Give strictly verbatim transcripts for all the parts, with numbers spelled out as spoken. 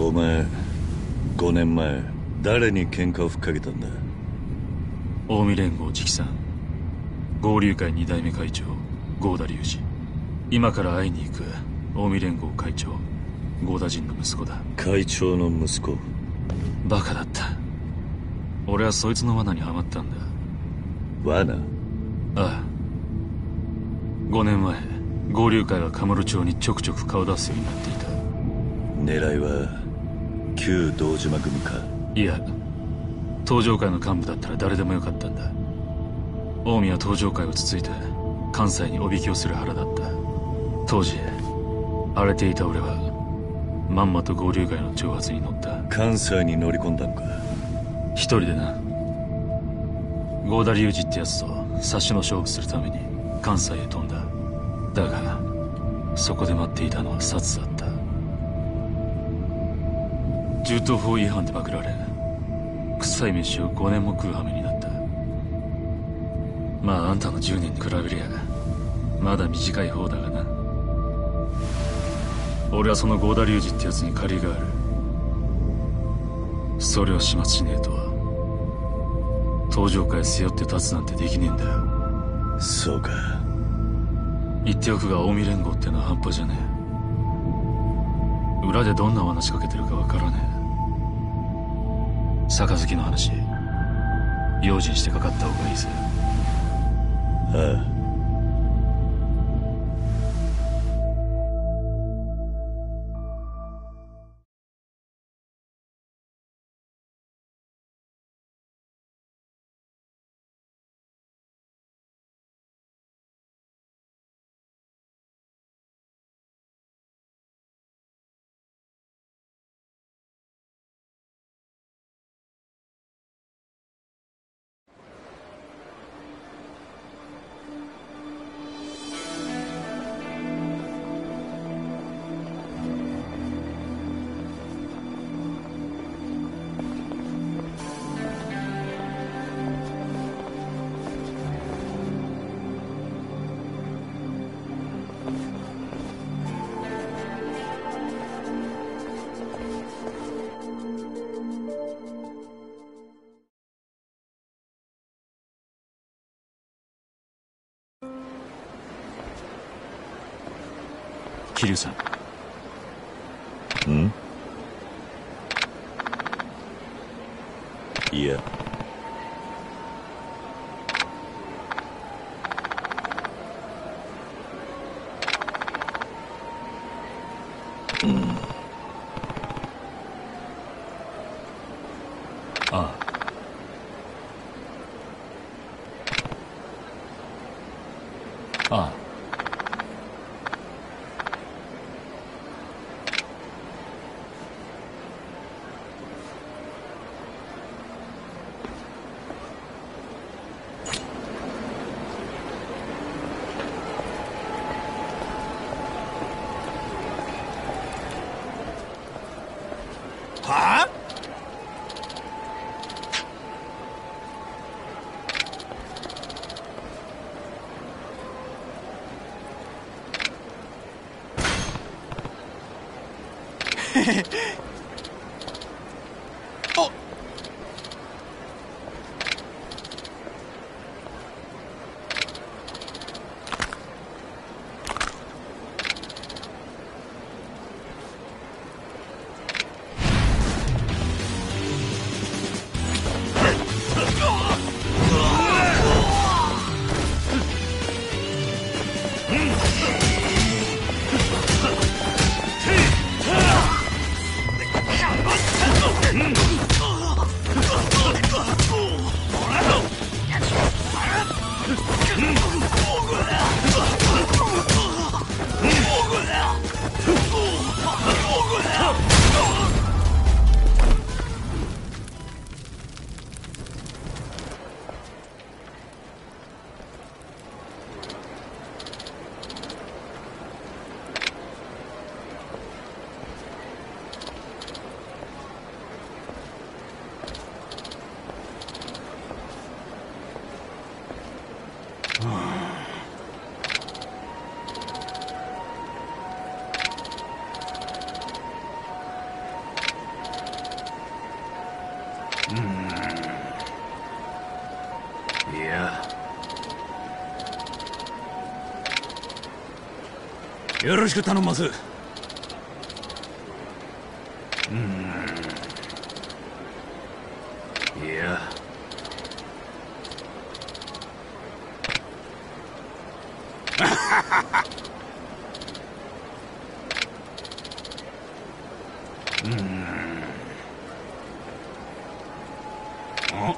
お前ごねんまえ誰に喧嘩をふっかけたんだ？ 近江連合直参合流会に代目会長合田隆二。今から会いに行く近江連合会長合田陣の息子だ。 会長の息子？ バカだった。俺はそいつの罠にはまったんだ。 罠？ ああ。ごねんまえ合流会はカムロ町にちょくちょく顔出すようになっていた。 狙いは旧道島組か？ いや、東条会の幹部だったら誰でもよかったんだ。近江は東条会をつついて関西におびきをする腹だった。当時荒れていた俺はまんまと合流会の挑発に乗った。 関西に乗り込んだのか？ 一人でな。合田隆二ってやつと差しの勝負するために関西へ飛んだ。だがそこで待っていたのは殺だった。銃刀法違反でパクられ臭い飯をごねんも食う羽目になった。まああんたのじゅうねんに比べりゃまだ短い方だがな。俺はその合田隆二ってやつに借りがある。それを始末しねえと東条会背負って立つなんてできねえんだよ。 そうか。 言っておくが近江連合ってのは半端じゃねえ。裏でどんな罠仕掛けてるかわからねえ。杯の話用心してかかった方がいいぜ。 ああ。 桐生さん。 ん？いや。うん。 ああ。ああ。 はあ？へへ。おっ。 いや、 よろしく頼んます。 うん、いや、うん、あ、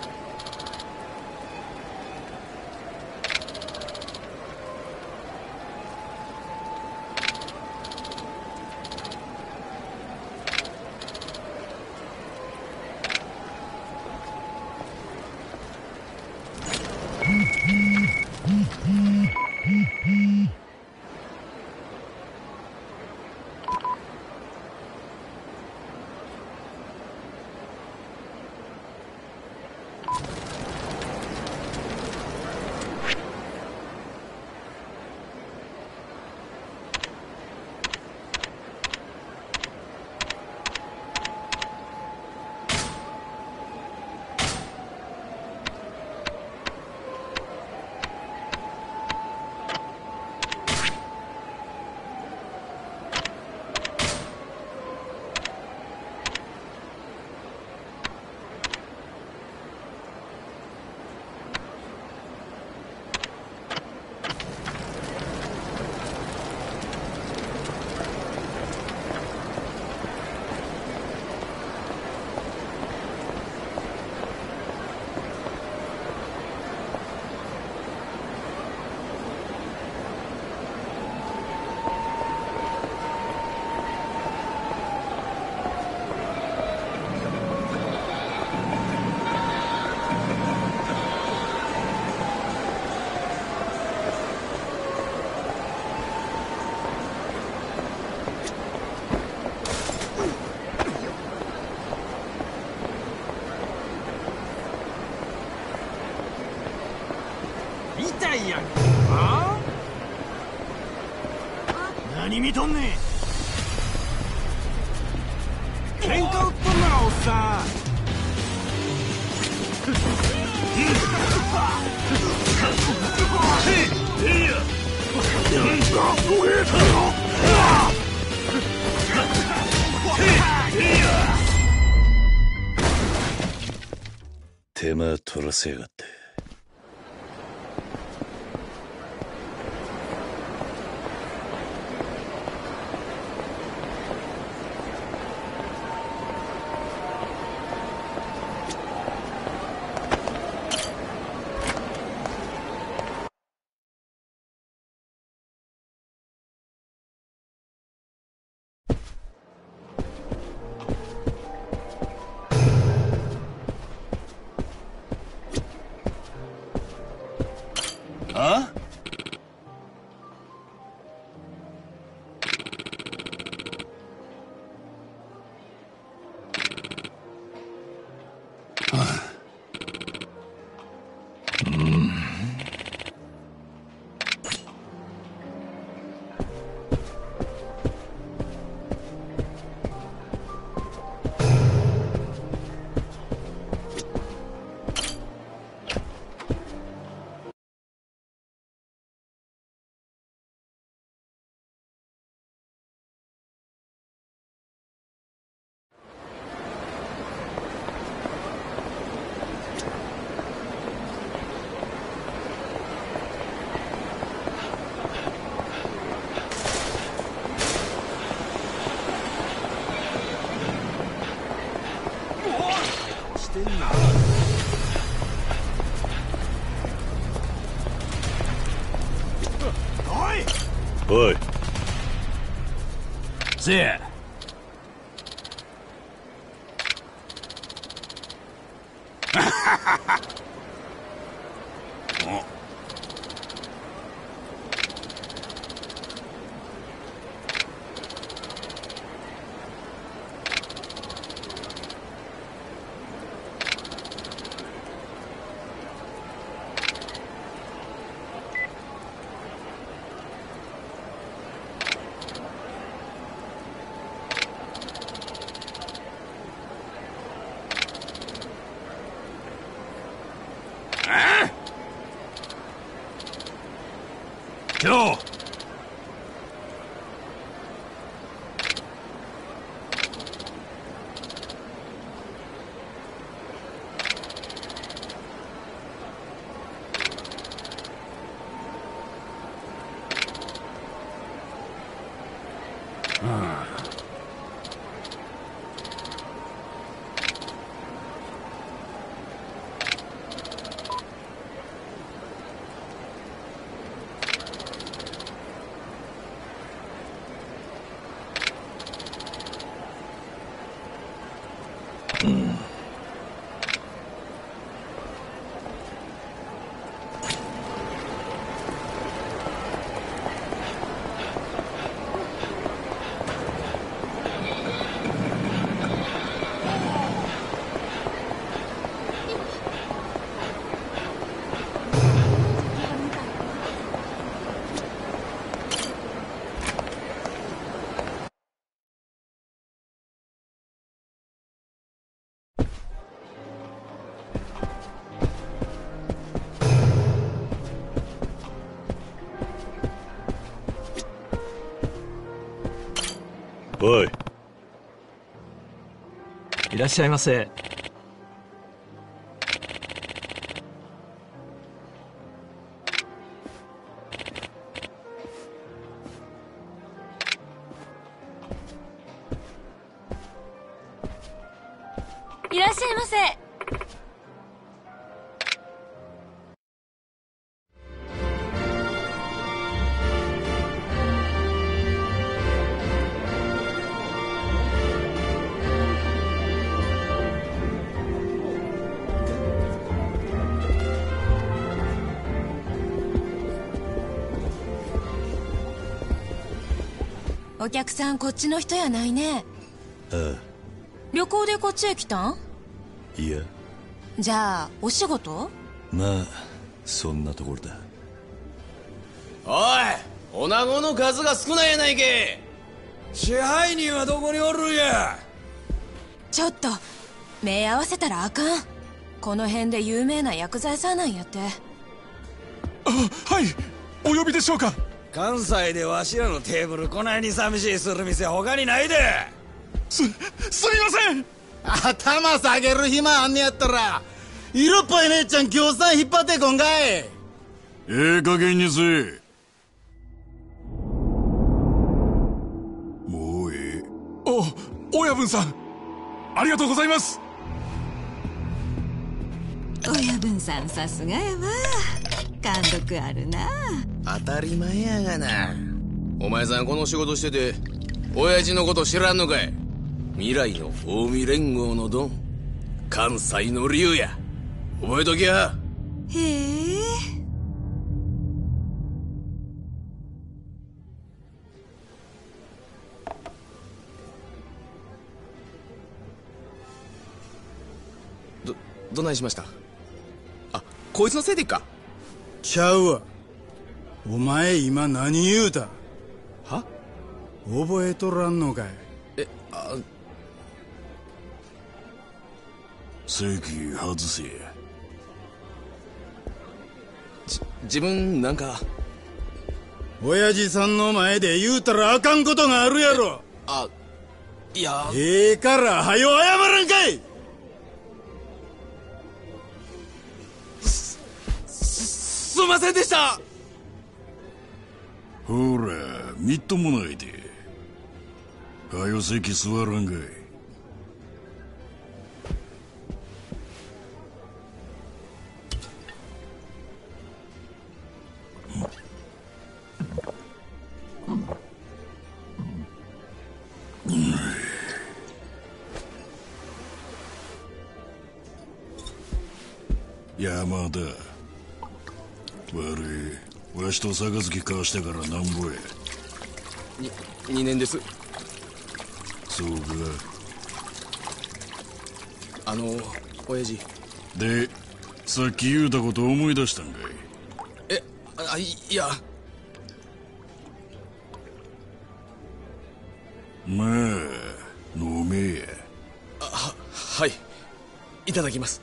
痛いやん。ああ、何見とんねん。喧嘩売っとんならおっさん。 手間取らせやがって。あ？おい。 せや。あよおい、 いらっしゃいませ。 いらっしゃいませ。お客さんこっちの人やないね。 ああ、 旅行でこっちへ来たん？ いや、 じゃあお仕事？ まあそんなところだ。 おい、女子の数が少ないやないけ。 支配人はどこにおるんや。 ちょっと目合わせたらあかん。この辺で有名な薬剤師なんやって。 あ、はい、お呼びでしょうか。関西でわしらのテーブルこないに寂しいする店他にないで。す、すみません。 頭下げる暇あんねやったら色っぽい姉ちゃん協賛引っ張ってこんかい。 ええ加減にせえ。もうええ。 お、親分さんありがとうございます。 親分さんさすがやわ。貫禄あるな。 当たり前やがな。お前さんこの仕事してて親父のこと知らんのかい。未来の近江連合のドン、関西の龍や。覚えときや。 へえ。 ど、どないしました？あ、こいつのせいでっか。 ちゃうわ。お前今何言うた？ は？ 覚えとらんのかい。 え、あ、 席外せ。 じ、自分なんか。 親父さんの前で言うたらあかんことがあるやろ。 あ、いや。 ええからはよ謝らんかい。 す、すいませんでした。 ほら、みっともないで。はよ席座らんかい。山田、悪い、わしと杯交わしたからなんぼや。 に、にねんです。 そうか。 あの、親父。 で、さっき言うたこと思い出したんかい。 え、あ、い、いや。 まあ、飲めや。 あ、は、はい。いただきます。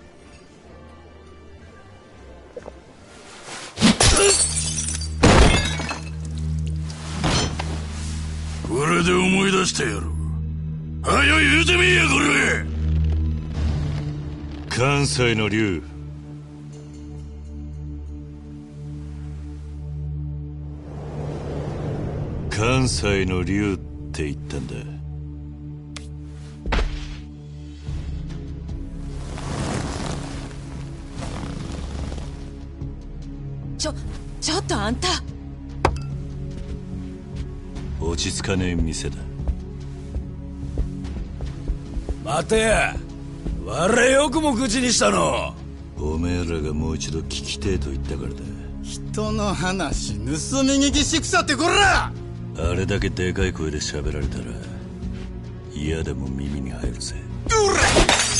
れで思い出してやろう。はよ言うてみいやこれ。 関西の竜、関西の竜って言ったんだ。 ちょちょっとあんた、 落ち着かねえ店だ。 待てや、われよくも口にしたの。 おめえらがもう一度聞きてえと言ったからだ。 人の話盗み聞きしくさってこら。 あれだけでかい声で喋られたら嫌でも耳に入るぜ。 うら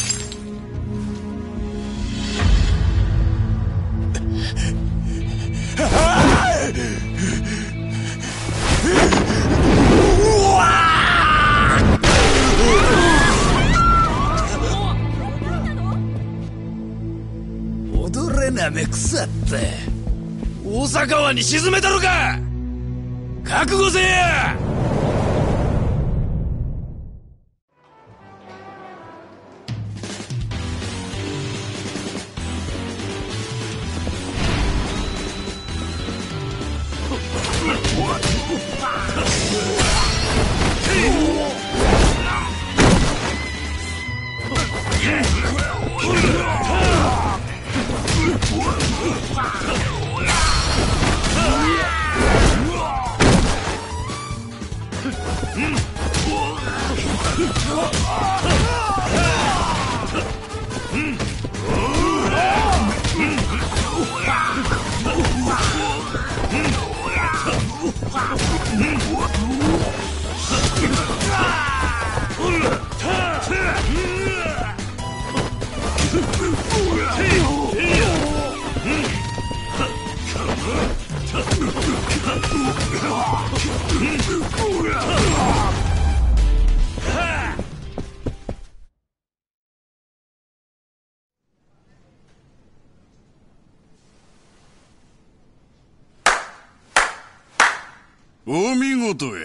踊れなめくさって大阪湾に沈めたのか。覚悟せや。お見事や。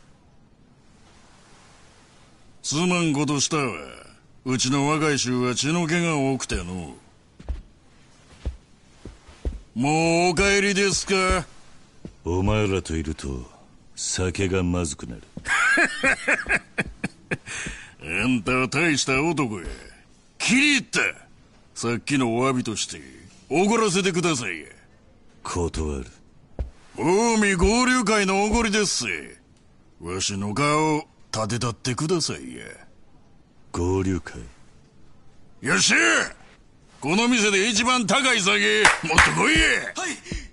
すまんことしたわ。うちの若い衆は血の気が多くての。もうお帰りですか。 お前らといると酒がまずくなる。 あんたは大した男や。気に入った。さっきのお詫びとしておごらせてくださいや。 断る。 近江合流会のおごりですせ。わしの顔立てたってくださいや。 合流会。 よっしゃ、この店で一番高い酒持ってこいや。 はい。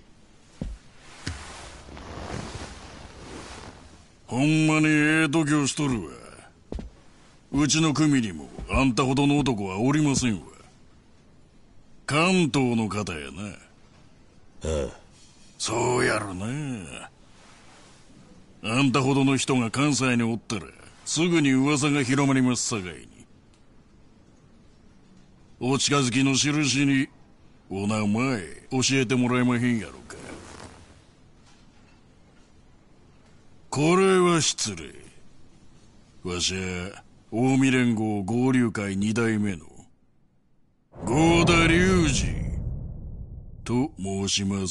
ほんまにええ度胸しとるわ。うちの組にもあんたほどの男はおりませんわ。関東の方やな。 ああ、 そうやろな。あんたほどの人が関西におったらすぐに噂が広まりますさかいに。お近づきの印にお名前教えてもらえまへんやろか。これは失礼。わしは近江連合合流会二代目の合田隆二と申します。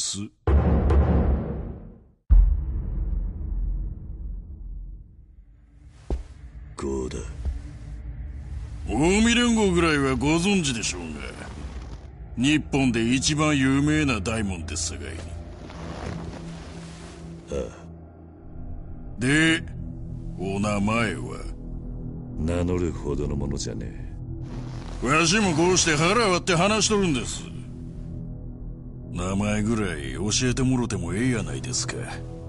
合田。 近江連合ぐらいはご存知でしょうが、日本で一番有名な大門ですさかいに。 ああ。 で、お名前は。 名乗るほどのものじゃねえ。わしもこうして腹割って話しとるんです。名前ぐらい教えてもろてもええやないですか。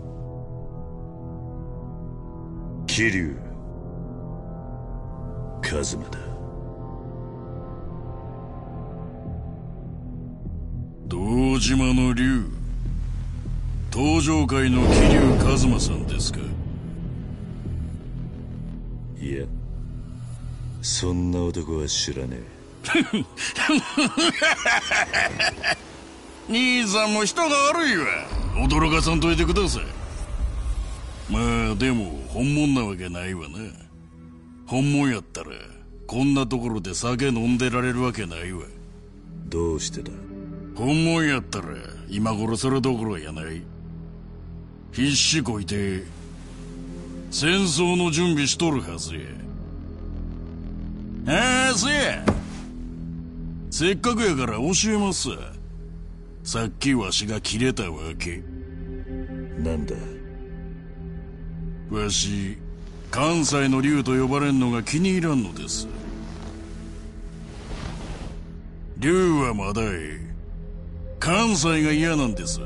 桐生一馬だ。 堂島の竜、東上界の桐生一馬さんですか。 いや、そんな男は知らねえ。 兄さんも人が悪いわ。驚かさんといてください。 まあでも本物なわけないわな。本物やったらこんなところで酒飲んでられるわけないわ。 どうしてだ？ 本物やったら今頃それどころやない。必死こいて戦争の準備しとるはずや。ああ、せや。せっかくやから教えますわ。さっきわしが切れたわけ。 なんだ？ わし関西の竜と呼ばれんのが気に入らんのです。竜はまだええ、関西が嫌なんです。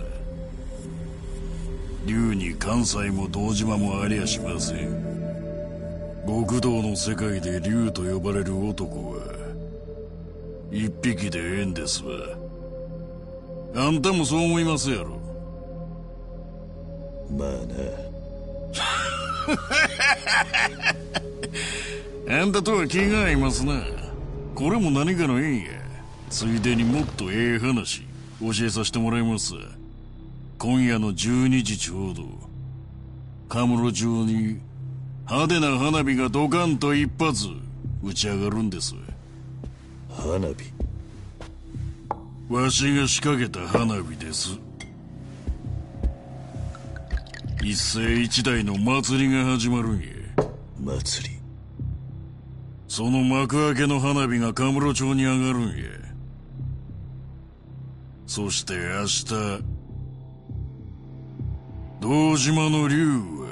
竜に関西も堂島もありゃしません。極道の世界で竜と呼ばれる男は一匹でええんですわ。あんたもそう思いますやろ。 まあな。あんたとは気が合いますな。これも何かの縁や。ついでにもっとええ話教えさせてもらいますわ。今夜のじゅうにじちょうどカムロ町に派手な花火がドカンと一発打ち上がるんです。 花火？ わしが仕掛けた花火です。一世一代の祭りが始まるんや。 祭り？ その幕開けの花火がカムロ町に上がるんや。そして明日堂島の竜は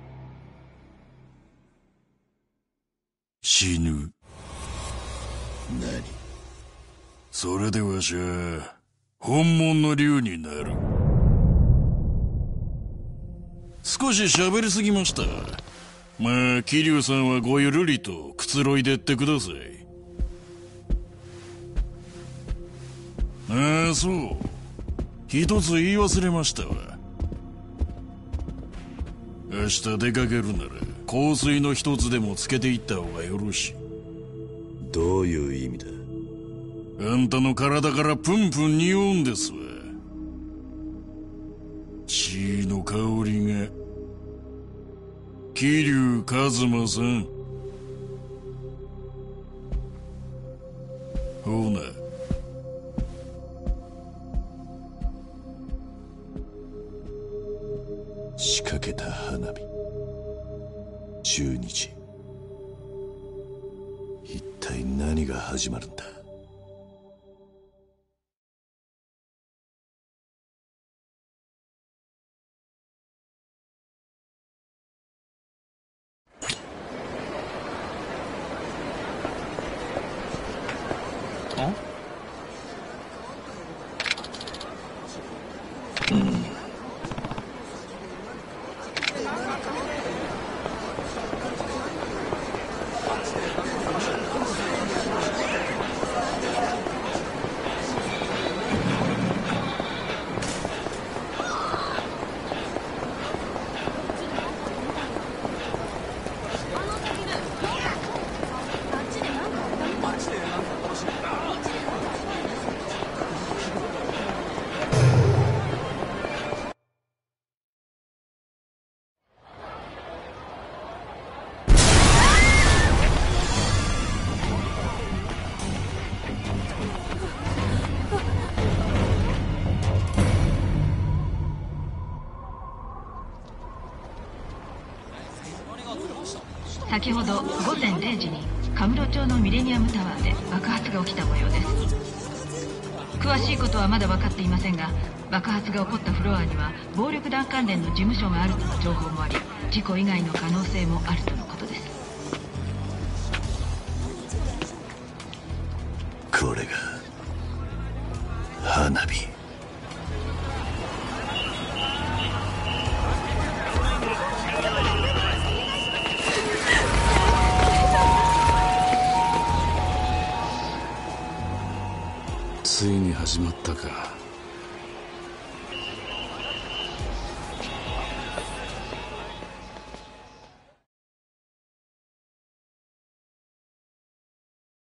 死ぬ。 何？ それでわしは本物の竜になる。少し喋りすぎました。まあ桐生さんはごゆるりとくつろいでってください。ああ、そう、一つ言い忘れましたわ。明日出かけるなら香水の一つでもつけていった方がよろしい。 どういう意味だ？ あんたの体からプンプン匂うんですわ。血の香りが。桐生一馬さん。ほな。 仕掛けた花火。じゅうにじ。一体何が始まるんだ？ 先ほどごぜんれいじにカムロ町のミレニアムタワーで爆発が起きた模様です。詳しいことはまだ分かっていませんが、爆発が起こったフロアには暴力団関連の事務所があるとの情報もあり、事故以外の可能性もあるとのことです。 これが花火。 ついに始まったか。